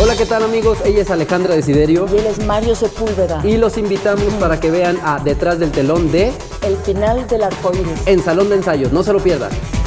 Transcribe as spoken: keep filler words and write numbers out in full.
Hola, ¿qué tal amigos? Ella es Alejandra Desiderio. Y él es Mario Sepúlveda. Y los invitamos para que vean a Detrás del telón de El final del arcoíris. En Salón de Ensayos. No se lo pierdan.